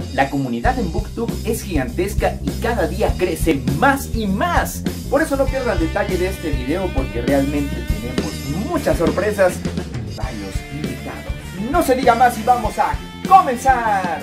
La comunidad en BookTube es gigantesca y cada día crece más y más. Por eso no pierdan detalle de este video porque realmente tenemos muchas sorpresas y varios invitados. No se diga más y vamos a comenzar.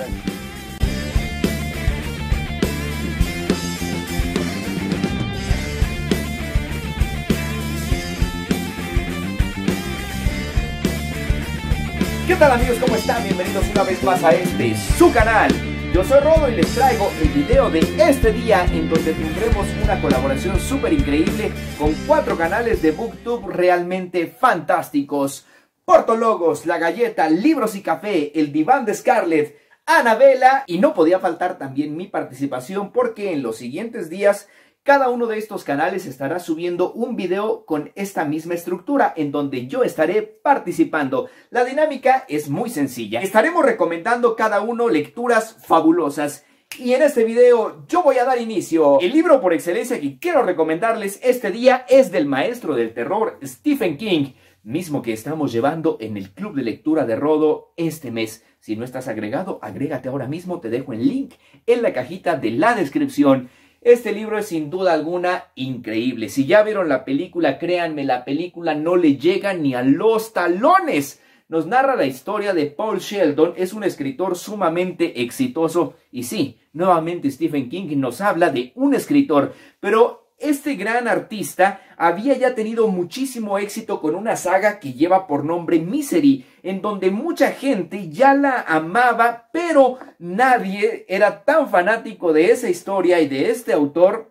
¿Qué tal amigos? ¿Cómo están? Bienvenidos una vez más a su canal. Yo soy Rodo y les traigo el video de este día en donde tendremos una colaboración súper increíble con 4 canales de BookTube realmente fantásticos. Portologos, La Galleta, Libros y Café, El Diván de Scarlett, Anabela, y no podía faltar también mi participación porque en los siguientes días cada uno de estos canales estará subiendo un video con esta misma estructura en donde yo estaré participando. La dinámica es muy sencilla. Estaremos recomendando cada uno lecturas fabulosas. Y en este video yo voy a dar inicio. El libro por excelencia que quiero recomendarles este día es del maestro del terror Stephen King, mismo que estamos llevando en el club de lectura de Rodo este mes. Si no estás agregado, agrégate ahora mismo, te dejo el link en la cajita de la descripción. Este libro es sin duda alguna increíble. Si ya vieron la película, créanme, la película no le llega ni a los talones. Nos narra la historia de Paul Sheldon, es un escritor sumamente exitoso. Y sí, nuevamente Stephen King nos habla de un escritor, pero este gran artista había ya tenido muchísimo éxito con una saga que lleva por nombre Misery, en donde mucha gente ya la amaba, pero nadie era tan fanático de esa historia y de este autor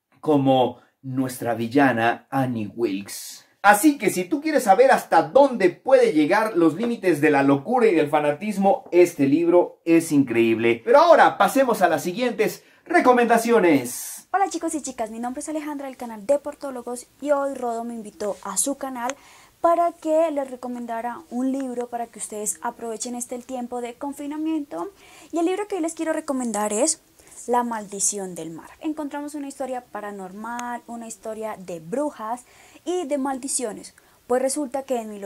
como nuestra villana Annie Wilkes. Así que si tú quieres saber hasta dónde puede llegar los límites de la locura y del fanatismo, este libro es increíble. Pero ahora pasemos a las siguientes recomendaciones. Hola chicos y chicas, mi nombre es Alejandra del canal de Portólogos y hoy Rodo me invitó a su canal para que les recomendara un libro para que ustedes aprovechen el tiempo de confinamiento. Y el libro que hoy les quiero recomendar es La Maldición del Mar. Encontramos una historia paranormal, una historia de brujas y de maldiciones. Pues resulta que en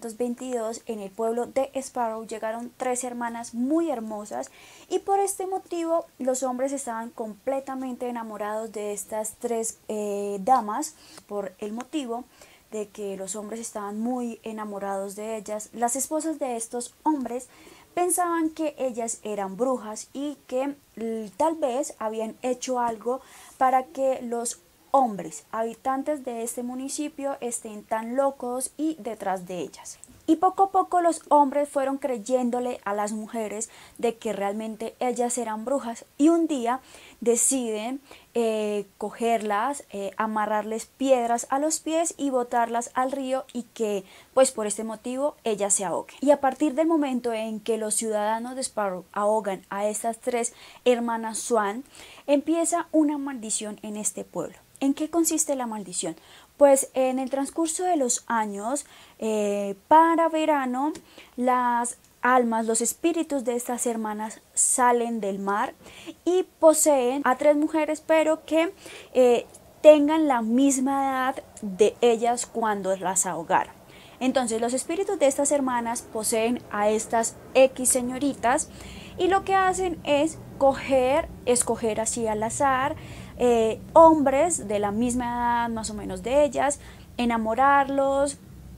1822 en el pueblo de Sparrow llegaron 3 hermanas muy hermosas y por este motivo los hombres estaban completamente enamorados de estas 3 damas. Por el motivo de que los hombres estaban muy enamorados de ellas, las esposas de estos hombres pensaban que ellas eran brujas y que tal vez habían hecho algo para que los hombres, habitantes de este municipio, estén tan locos y detrás de ellas. Y poco a poco los hombres fueron creyéndole a las mujeres de que realmente ellas eran brujas y un día deciden cogerlas, amarrarles piedras a los pies y botarlas al río y que pues por este motivo ellas se ahoguen. Y a partir del momento en que los ciudadanos de Sparrow ahogan a estas 3 hermanas Swan, empieza una maldición en este pueblo. ¿En qué consiste la maldición? Pues en el transcurso de los años, para verano, las almas, los espíritus de estas hermanas salen del mar y poseen a 3 mujeres, pero que tengan la misma edad de ellas cuando las ahogaron. Entonces los espíritus de estas hermanas poseen a estas X señoritas y lo que hacen es escoger así al azar hombres de la misma edad más o menos de ellas, enamorarlos,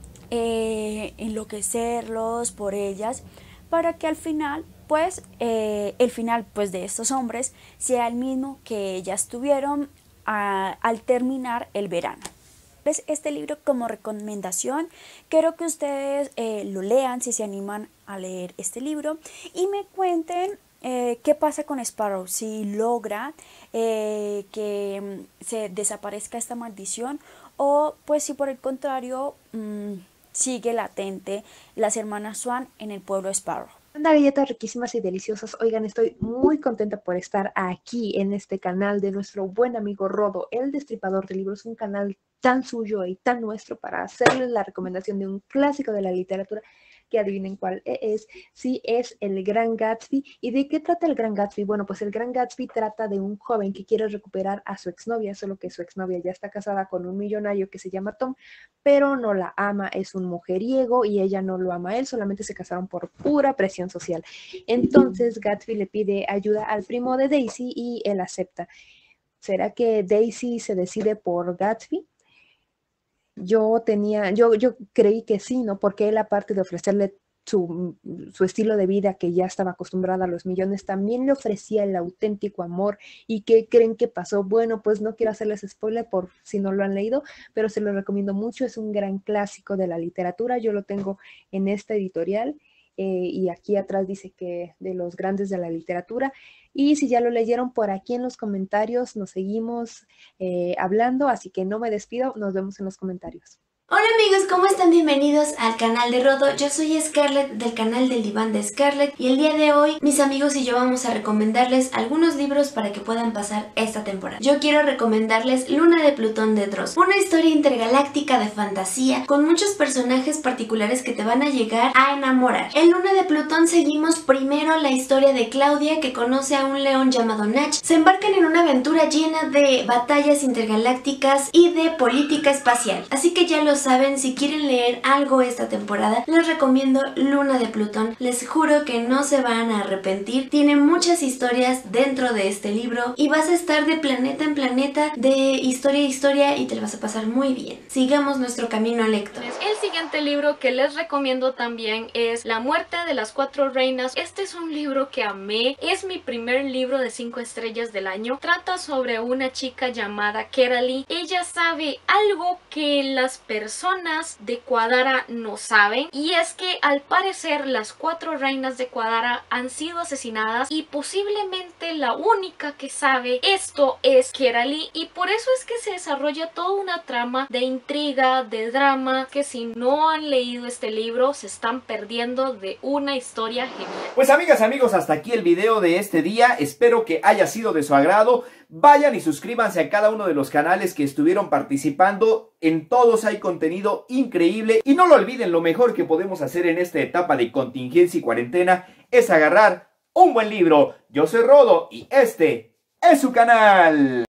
enloquecerlos por ellas, para que al final pues el final pues de estos hombres sea el mismo que ellas tuvieron al terminar el verano. Este libro como recomendación, quiero que ustedes lo lean si se animan a leer este libro y me cuenten qué pasa con Sparrow, si logra que se desaparezca esta maldición o pues si por el contrario sigue latente las hermanas Swan en el pueblo de Sparrow. Unas galletas riquísimas y deliciosas. Oigan, estoy muy contenta por estar aquí en este canal de nuestro buen amigo Rodo, el Destripador de Libros, un canal tan suyo y tan nuestro para hacerles la recomendación de un clásico de la literatura que adivinen cuál es. Sí, es El Gran Gatsby. ¿Y de qué trata El Gran Gatsby? Bueno, pues El Gran Gatsby trata de un joven que quiere recuperar a su exnovia, solo que su exnovia ya está casada con un millonario que se llama Tom, pero no la ama, es un mujeriego y ella no lo ama a él, solamente se casaron por pura presión social. Entonces Gatsby le pide ayuda al primo de Daisy y él acepta. ¿Será que Daisy se decide por Gatsby? Yo creí que sí, ¿no? Porque él, aparte de ofrecerle su estilo de vida, que ya estaba acostumbrada a los millones, también le ofrecía el auténtico amor. ¿Y qué creen que pasó? Bueno, pues no quiero hacerles spoiler por si no lo han leído, pero se lo recomiendo mucho. Es un gran clásico de la literatura. Yo lo tengo en esta editorial. Y aquí atrás dice que de los grandes de la literatura. Y si ya lo leyeron, por aquí en los comentarios nos seguimos hablando, así que no me despido, nos vemos en los comentarios. Hola amigos, ¿cómo están? Bienvenidos al canal de Rodo. Yo soy Scarlett del canal del diván de Scarlett y el día de hoy mis amigos y yo vamos a recomendarles algunos libros para que puedan pasar esta temporada. Yo quiero recomendarles Luna de Plutón de Dross, una historia intergaláctica de fantasía con muchos personajes particulares que te van a llegar a enamorar. En Luna de Plutón seguimos primero la historia de Claudia, que conoce a un león llamado Nach. Se embarcan en una aventura llena de batallas intergalácticas y de política espacial, así que ya lo saben. Si quieren leer algo esta temporada, les recomiendo Luna de Plutón. Les juro que no se van a arrepentir. Tiene muchas historias dentro de este libro y vas a estar de planeta en planeta, de historia a historia, y te lo vas a pasar muy bien. Sigamos nuestro camino lector. El siguiente libro que les recomiendo también es La muerte de las 4 reinas. Este es un libro que amé. Es mi primer libro de 5 estrellas del año. Trata sobre una chica llamada Kerali. Ella sabe algo que las personas de Cuadara no saben, y es que al parecer las 4 reinas de Cuadara han sido asesinadas y posiblemente la única que sabe esto es Kerali, y por eso es que se desarrolla toda una trama de intriga, de drama, que si no han leído este libro se están perdiendo de una historia genial. Pues amigas, amigos, hasta aquí el video de este día. Espero que haya sido de su agrado. Vayan y suscríbanse a cada uno de los canales que estuvieron participando. En todos hay contenido increíble. Y no lo olviden, lo mejor que podemos hacer en esta etapa de contingencia y cuarentena es agarrar un buen libro. Yo soy Rodo y este es su canal.